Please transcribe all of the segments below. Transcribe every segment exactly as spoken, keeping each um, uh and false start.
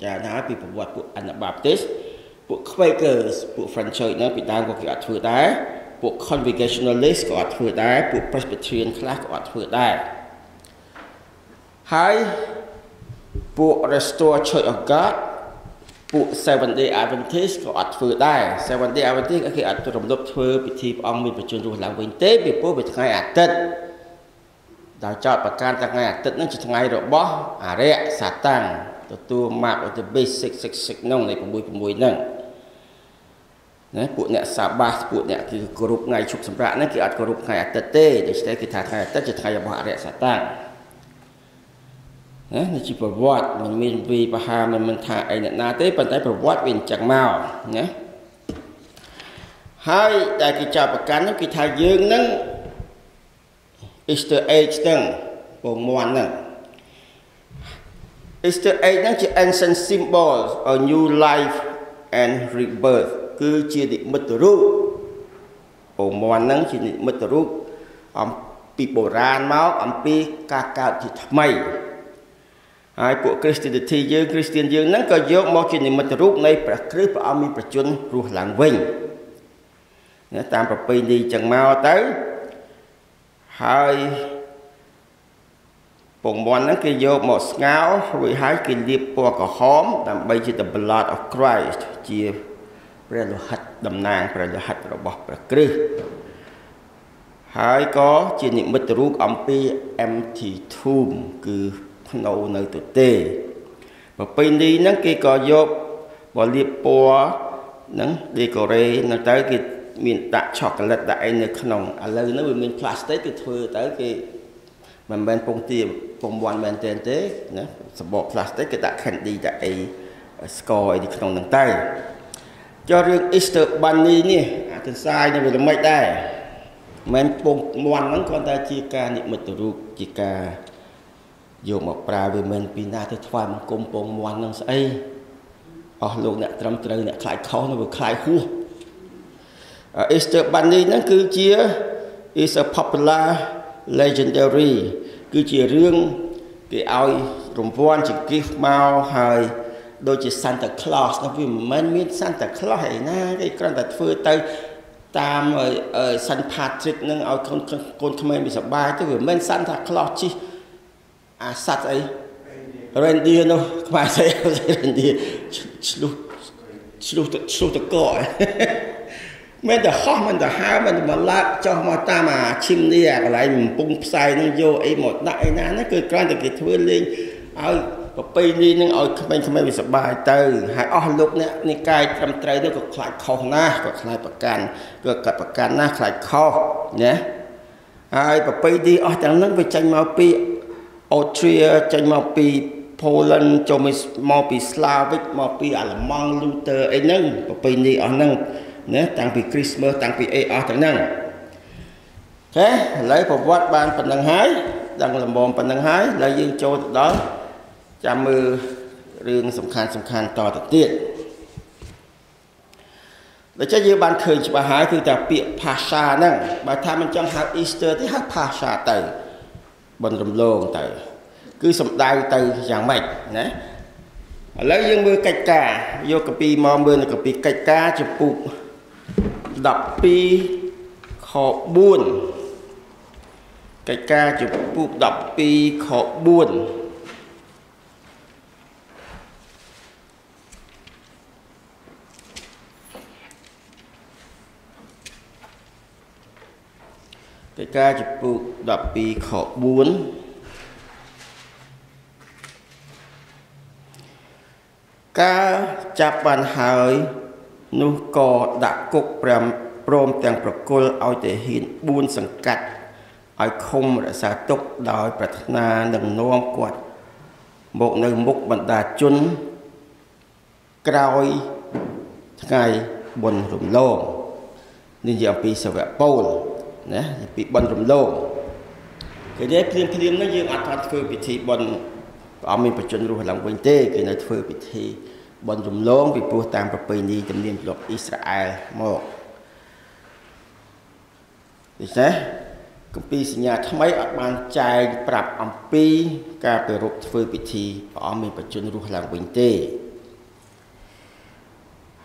ចាណាពីប្រវត្តិពួក Anabaptist ពួក Quakers ពួក Franchise ហ្នឹងពីដើមក៏គេអត់ធ្វើដែរពួក Congregationalist ក៏អត់ធ្វើដែរពួក Presbyterian ខ្លះក៏អត់ធ្វើដែរហើយពួក Restore Church of God ពួក Seventh Day Adventist ក៏អត់ធ្វើដែរ Seventh Day Adventist គេអត់រំលឹកធ្វើពិធីព្រះអង្គមានប្រជញ្ញរស់ឡើងវិញទេពីព្រោះវាថ្ងៃអាទិត្យដោយចោតប្រការថ្ងៃអាទិត្យហ្នឹងជាថ្ងៃរបស់អរិយសាតាំងទទួល Mark of the Beast six six six ហ្នឹងនៃsix sixហ្នឹងណាពួកអ្នកសាបាសពួកអ្នកគឺគោរពថ្ងៃឈប់សម្រាកហ្នឹងគេអត់គោរពថ្ងៃអាទិត្យទេដូច្នេះគេថាថ្ងៃអាទិត្យជាថ្ងៃរបស់អរិយសាតាំងណានេះជាប្រវត្តិមិនមានវិបហាមិនមិនថាអីអ្នកណាទេប៉ុន្តែប្រវត្តិវាអញ្ចឹងមកណាហើយតែគេចាប់ប្រកាន់ហ្នឹងគេថាយើងហ្នឹង Easter egg ហ្នឹងពងមាន់ហ្នឹង Easter egg ហ្នឹងជា ancient symbol of new life and rebirth គឺជានិមិត្តរូបពងមាន់ហ្នឹងជានិមិត្តរូបអំពីបុរាណមកអំពីការកើតជាថ្មីហើយពួក Christianity យើង Christian យើងហ្នឹងក៏យកមកជានិមិត្តរូបនៃព្រះគ្រីស្ទព្រះអង្គមានប្រជញ្ញរស់ឡើងវិញណាតាមប្រពៃណីចឹងមកទៅហើយពងមាន់ហ្នឹងគេយកមកស្ងោររួចហើយគេលាបពណ៌ក្រហមដើម្បីជា the blood of Christ ជាព្រះលោហិតតំណាងព្រះលោហិតរបស់ព្រះគ្រីស្ទហើយក៏ជានិមិត្តរូបអំពី empty tomb គឺភ្នៅនៅទទេប្រពៃណីហ្នឹងគេក៏យកមកលាបពណ៌ហ្នឹង decorate នៅទៅគេមានដាក់ chocolate ដាក់អីនៅក្នុងឥឡូវហ្នឹងវាមាន plastic គេធ្វើទៅគេមិនមែនពងទាពងមាន់មែនទេទេណាសំបក plastic គេដាក់ candy ដាក់អីស្ករអីក្នុងហ្នឹងទៅចុះរឿង Easter Bunny នេះអាទន្សាយនៅវាល្មិចដែរមិនពងមាន់ហ្នឹងគ្រាន់តែជាការនិមិត្តរូបជាការយកមកប្រើវាមិនពីណាទៅថ្វាយបង្គំពងមាន់ហ្នឹងស្អីអស់លោកអ្នកត្រឹមត្រូវអ្នកខ្លាចខុសនៅវាខ្លាចហួស Easter Bunny ហ្នឹងគឺជា is a popular legendary គឺជារឿងគេឲ្យរង្វាន់ជា gift មកហើយដូចជា Santa Claus នោះវាមិនមែនមាន Santa Claus ឯណាគេគ្រាន់តែធ្វើទៅតាម Saint Patrick នឹងឲ្យកូនកូនក្មេងវាសប្បាយទៅវាមិនមែន Santa Claus ជិះអាសត្វអី reindeer នោះខ្មែរស្អី reindeer ឆ្លុះឆ្លុះឆ្លុះតកកមិនទៅហោះមិនទៅហើរមិនទៅមកឡើងចុះមកតាមអាឈីមនេះអាកន្លែងកំពុងផ្សាយនឹងយកអីមកដាក់អីណាហ្នឹងគឺគ្រាន់តែគេធ្វើលេងឲ្យប្រពៃណីនឹងឲ្យក្មេងៗវាសប្បាយទៅហើយអស់លោកអ្នកនិកាយត្រឹមត្រូវនោះក៏ខ្លាចខុសណាស់ក៏ខ្លាចប្រកាន់ក៏កាត់ប្រកាន់ណាស់ខ្លាចខុសណាហើយប្រពៃណីអស់ទាំងហ្នឹងវាចេញមកពីអូស្ត្រាចេញមកពី Poland ចូលមកពី Slavic មកពីអាល្លឺម៉ង់ Luther អីហ្នឹងប្រពៃណីអស់ហ្នឹងណាតាំងពី Christmas តាំងពីអីអស់ទាំងហ្នឹងអូខេឥឡូវប្រវត្តិបានប៉ុណ្្នឹងហើយដឹងលំមប៉ុណ្្នឹងហើយឥឡូវយើងចូលទៅដល់ចាំមើលរឿងសំខាន់សំខាន់តទៅទៀតដូច្នេះយើងបានឃើញច្បាស់ហើយគឺថាពាក្យ Pascha ហ្នឹងបើថាមិនចង់ហៅ Easter ទេហៅ Pascha ទៅបន់រំលងទៅគឺសំដៅទៅយ៉ាងម៉េចណាឥឡូវយើងមើលកិច្ចការយកកាពីមកមើលនៅកាពីកិច្ចការចំពុកtwelveខfourកិច្ចការចំពុកtwelveខfourកិច្ចការចំពុកtwelveខfourការចាប់បានហើយនោះក៏ដាក់គុកព្រមទាំងប្រគល់ឲ្យទាហានfourសង្កាត់ឲ្យឃុំរក្សាទុកដោយប្រាថ្នានឹងនាំគាត់មកនៅមុខបណ្ដាជនក្រោយថ្ងៃបុណ្យរំលងនេះជាអំពីសាវកពូលណាពីបុណ្យរំលងគេនិយាយភ្លាមភ្លាមហ្នឹងយើងអត់ថាធ្វើពិធីបុណ្យព្រះអង្គមានប្រជញ្ញរស់ឡើងវិញទេគេនៅធ្វើពិធីបុណ្យរំលងពីព្រោះតាមប្រពៃណីទំនៀមទម្លាប់អ៊ីស្រាអែលមកដូច្នេះគម្ពីរសញ្ញាថ្មីអត់បានចែងប្រាប់អំពីការប្រារព្ធធ្វើពិធីព្រះអង្គមានប្រជញ្ញរស់ឡើងវិញទេ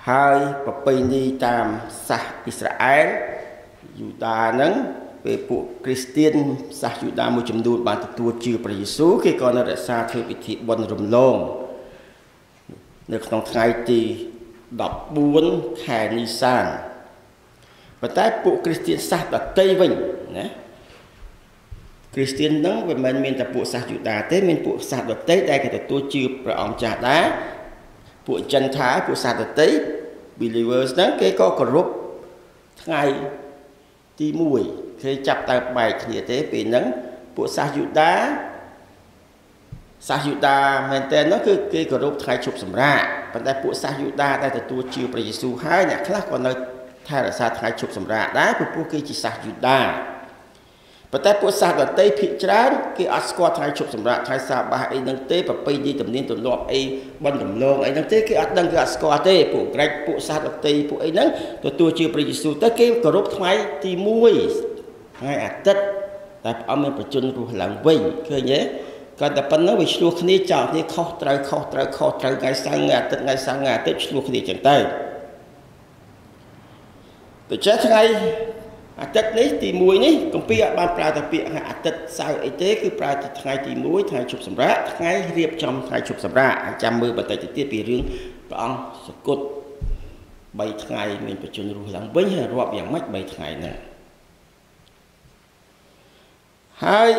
ហើយប្រពៃណីតាមសាសអ៊ីស្រាអែលយូដាហ្នឹងពេលពួកគ្រីស្ទៀនសាសយូដាមួយចំនួនបានទទួលជឿព្រះយេស៊ូវគេក៏នៅរក្សាធ្វើពិធីបុណ្យរំលងនៅក្នុងថ្ងៃទីដប់បួនខែនីសានប៉ុន្តែពួកគ្រីស្ទៀនសាសដទៃវិញណាគ្រីស្ទៀនហ្នឹងវាមិនមានតែពួកសាសយូដាទេមានពួកសាសដទៃដែលគេទទួលជឿព្រះអង្គចាស់ដែរពួកចិនថាពួកសាសដទៃ believers ហ្នឹងគេក៏គោរពថ្ងៃទីមួយគេចាប់តែបែកគ្នាទេពេលហ្នឹងពួកសាសយូដាសាសយូដាមែនតើនោះគឺគេគោរពថ្ងៃឈប់សម្រាកប៉ុន្តែពួកសាសយូដាដែលទទួលជឿព្រះយេស៊ូវហើយអ្នកខ្លះក៏នៅថែរក្សាថ្ងៃឈប់សម្រាកដែរព្រោះពួកគេជាសាសយូដាប៉ុន្តែពួកសាសដទៃភាគច្រើនគេអត់ស្គាល់ថ្ងៃឈប់សម្រាកថ្ងៃសាបាសអីហ្នឹងទេប្រពៃណីទំនៀមទម្លាប់អីបន់ដំឡងអីហ្នឹងទេគេអត់ដឹងគេអត់ស្គាល់ទេពួកក្រិចពួកសាសដទៃពួកអីហ្នឹងទទួលជឿព្រះយេស៊ូវទៅគេគោរពថ្ងៃទីមួយថ្ងៃអាទិត្យតែព្រះអង្គមានប្រជញ្ញរស់ឡើងវិញឃើញទេគាត់តែប៉ុណ្ណឹងវាឆ្លោះគ្នាចោលគ្នាខុសត្រូវខុសត្រូវខុសត្រូវថ្ងៃសៅរ៍ថ្ងៃអាទិត្យថ្ងៃសៅរ៍ថ្ងៃអាទិត្យឆ្លោះគ្នាចឹងទៅដូច្នេះថ្ងៃអាទិត្យនេះទីមួយនេះគម្ពីរអត់បានប្រើតែពាក្យថ្ងៃអាទិត្យសៅរ៍អីទេគឺប្រើតែថ្ងៃទីមួយថ្ងៃឈប់សម្រាកថ្ងៃរៀបចំថ្ងៃឈប់សម្រាកចាំមើលបន្តិចទៅទៀតពីរឿងព្រះអង្គសគត់បីថ្ងៃមានប្រជញ្ញរស់ឡើងវិញហើយរាប់យ៉ាងម៉េចបីថ្ងៃហ្នឹងហើយ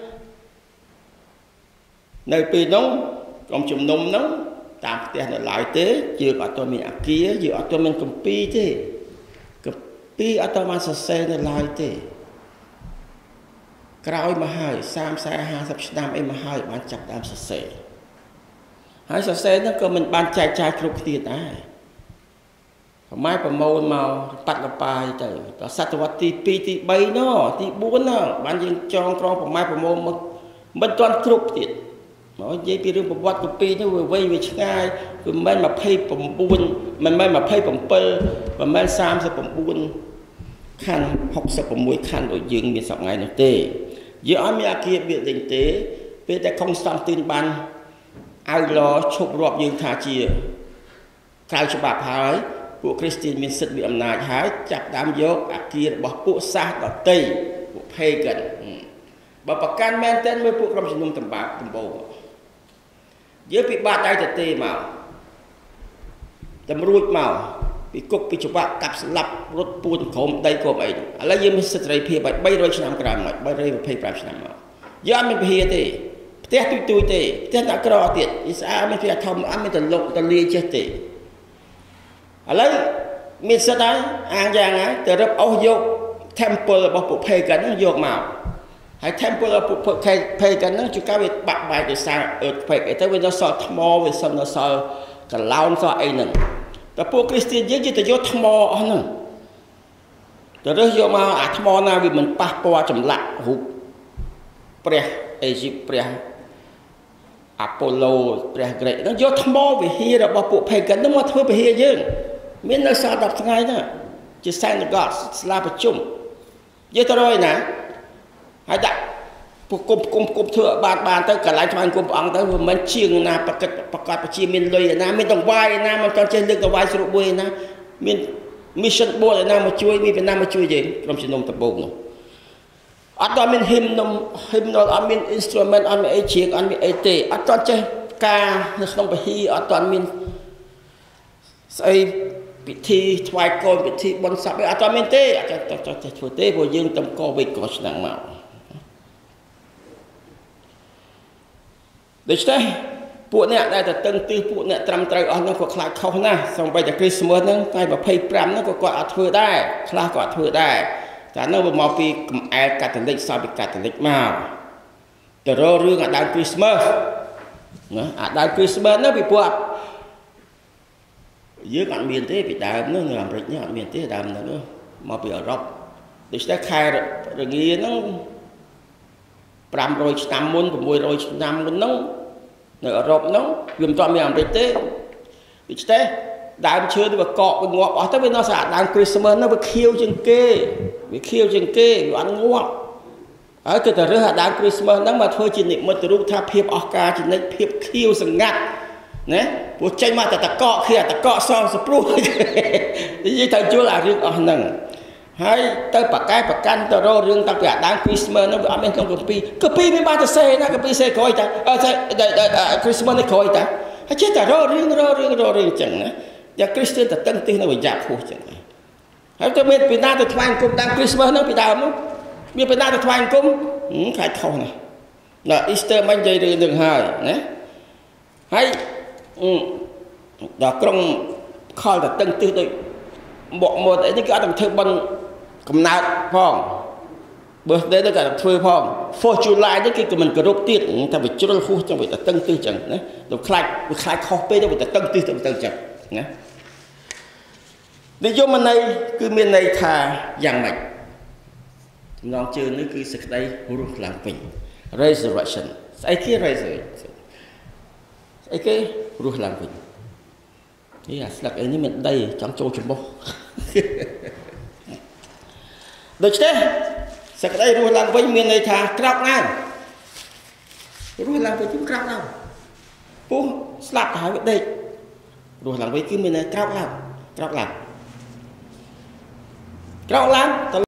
នៅពេលនោះក្រុមជំនុំហ្នឹងតាមផ្ទះនៅឡើយទេយើងអត់ទាន់មានអាគារយើងអត់ទាន់មានគម្ពីរទេគម្ពីរអត់ទាន់បានសរសេរនៅឡើយទេក្រោយមកហើយសាម สี่ ห้าสิบឆ្នាំអីមកហើយបានចាប់ដើមសរសេរហើយសរសេរហ្នឹងក៏មិនបានចែកចាយគ្រប់គ្នាដែរប្រម៉ែប្រមូលមកបាត់លបាយទៅដល់សតវត្សទីពីរទីបីណោះទីបួនណោះបានយើងចងក្រងប្រម៉ែប្រមូលមកមិនទាន់គ្រប់ទៀតមកនិយាយពីរឿងប្រវត្តិគម្ពីរនេះវាវែងវាឆ្ងាយវាមិនមែនยี่สิบเก้าមិនមែនยี่สิบเจ็ดមិនមែនสามสิบเก้าខណ្ឌหกสิบหกខណ្ឌដូចយើងមានសប្តាហ៍នេះទេយើងអត់មានអាគារវាលេងទេពេលតែខុងស្តង់ទីនបានអៅឡឈប់រាប់យើងថាជាក្រៅច្បាប់ហើយពួកគ្រីស្ទានមានសិទ្ធិមានអំណាចហើយចាប់ដើមយកអាគាររបស់ពួកសាសដទៃពួក pagan បើប្រកាន់មែនទែនមើលពួកក្រុមជំនុំតម្បាក់ដំបូងយើងពិបាកដៃទៅទេមកតម្រួចមកពីគុកពីច្បាប់កាប់ស្លាប់រត់ពួនក្រុមដីក្រុមអីឥឡូវយើងមានសិទ្ធិសេរីភាពឲ្យបីរយឆ្នាំក្រោយមកបីរយยี่สิบห้าឆ្នាំមកយើងអត់មានពហិទេផ្ទះទួយទួយទេផ្ទះដាក់ក្រទៀតអ៊ីស្រាអែលមានផ្ទះធំអត់មានតលុកតលាចេះទេឥឡូវមានសិទ្ធិហើយអាងយ៉ាងហើយទៅរឹបអស់យក temple របស់ពួក pagan ហ្នឹងយកមកហើយ temple របស់ពួក pagan ហ្នឹងជួនកាលវាបាក់បែកដោយសារ earthquake អីទៅវានៅសល់ថ្មវាសល់នៅសល់កឡោនសល់អីហ្នឹងតែពួកគ្រីស្ទានយើងទៅយកថ្មអស់ហ្នឹងទៅរើសយកមកអាថ្មណាវាមិនប៉ះពាល់ចម្លាក់រូបព្រះអេស៊ីបព្រះអាប៉ូឡូព្រះក្រិកហ្នឹងយកថ្មវិហាររបស់ពួក pagan ហ្នឹងមកធ្វើវិហារយើងមាននៅសល់ដប់ថ្ងៃហ្នឹងជា synagogue ស្លាប្រជុំយើងទៅរយណាហើយដាក់ពួកគុំគុំគុំធ្វើបានបានទៅកន្លែងថ្មគុំព្រះអង្គទៅវាមិនជាងណាប្រកិតប្រកាសប្រជាមានលុយឯណាមានតង្វាយឯណាមិនចង់ចេះលើកតង្វាយស្រួលបួយឯណាមាន mission board ឯណាមកជួយមានពីណាមកជួយយើងក្រុមជំនុំដំបូងនោះអត់ដល់មាន hymnal hymnal អត់មាន instrument អត់មានអីជ្រៀងអត់មានអីទេអត់តចេះការនៅក្នុងពហិអត់តមានស្អីពិធីថ្វាយកូនពិធីបុណ្យសពអីអត់តមានទេអត់តចេះធ្វើទេព្រោះយើងតំកវិកក៏ឆ្នាំមកដូច្នេះពួកអ្នកដែលទៅតឹងទិសពួកអ្នកត្រឹមត្រូវអស់ហ្នឹងក៏ខ្លាចខុសណាស់សូម្បីតែគ្រីស្មាស់ហ្នឹងថ្ងៃยี่สิบห้าហ្នឹងក៏គាត់អត់ធ្វើដែរខ្លះក៏អត់ធ្វើដែរតែហ្នឹងវាមកពីកំអែលកាតូលិកសោពីកាតូលិកមកទៅរករឿងអាដើមគ្រីស្មាស់ណាអាដើមគ្រីស្មាស់ហ្នឹងពីពួកយើងអត់មានទេពីដើមហ្នឹងនៅអាមេរិកនេះអត់មានទេដើមហ្នឹងមកពីអឺរ៉ុបដូច្នេះខែរងាហ្នឹងห้าร้อยឆ្នាំមុនหกร้อยឆ្នាំមុនហ្នឹងនៅអឺរ៉ុបហ្នឹងវាមិនទាន់មានអាមេរិកទេដូច្នេះដើមឈើទៅវាកកវាងាប់អស់ទៅវានៅស្អាតដើមគ្រីស្មាស់ហ្នឹងវាខៀវជាងគេវាខៀវជាងគេវាអត់ងាប់ហើយគឺតែរើសអាដើមគ្រីស្មាស់ហ្នឹងមកធ្វើជានិមិត្តរូបថាភាពអស្ចារ្យជានិច្ចភាពខៀវសង្កាត់ណាព្រោះចេញមកតែតកកគ្នាតកកសងសព្រោះនិយាយទៅជួលអារឿងអស់ហ្នឹងហើយទៅបកកែប្រកាន់ទៅរករឿងតាំងពីអាដើម Christmas នោះវាអត់មានក្នុងកាពីកាពីវាបានទៅសេណាកាពីសេក្រោយតាអឺ Christmas នេះក្រោយតាហើយចេះតែរករឿងរករឿងរករឿងអញ្ចឹងណាយ៉ាង Christian ទៅតឹងទីនៅវិញ្ញាណពោះអញ្ចឹងហើយទៅមានពីណាទៅថ្វាយគុំតាម Christmas នោះពីដើមនោះមានពីណាទៅថ្វាយគុំខ្លាចខុសណាដល់ Easter មិននិយាយរឿងនឹងហើយណាហើយដល់ក្រុងខលទៅតឹងទីដូចមកមកអីនេះគេអត់ទៅធ្វើបន់កំណើតផង birthday ទៅក៏ធ្វើផង fourth July នេះគេក៏មិនគោរពទៀតតែវាជ្រុលហួសចឹងវាទៅតឹងទីចឹងណាទៅខ្លាចវាខ្លាចខុសពេកទៅវាទៅតឹងទីទៅទៅចឹងណានិយមន័យគឺមានន័យថាយ៉ាងម៉េចចំណងជើងនេះគឺសេចក្តីរស់ឡើងវិញ resurrection ស្អីគេ resurrection ស្អីគេរស់ឡើងវិញនេះអាស្លឹកអីនេះមានដីចង់ចូលច្រមុះដូច្នេះសេចក្តីរស់ឡើងវិញមានន័យថាក្រោកឡើងរស់ឡើងវិញគឺក្រោកឡើងពោះស្លាប់ទៅហើយវាដេករស់ឡើងវិញគឺមានន័យក្រោកឡើងក្រោកឡើងក្រោកឡើង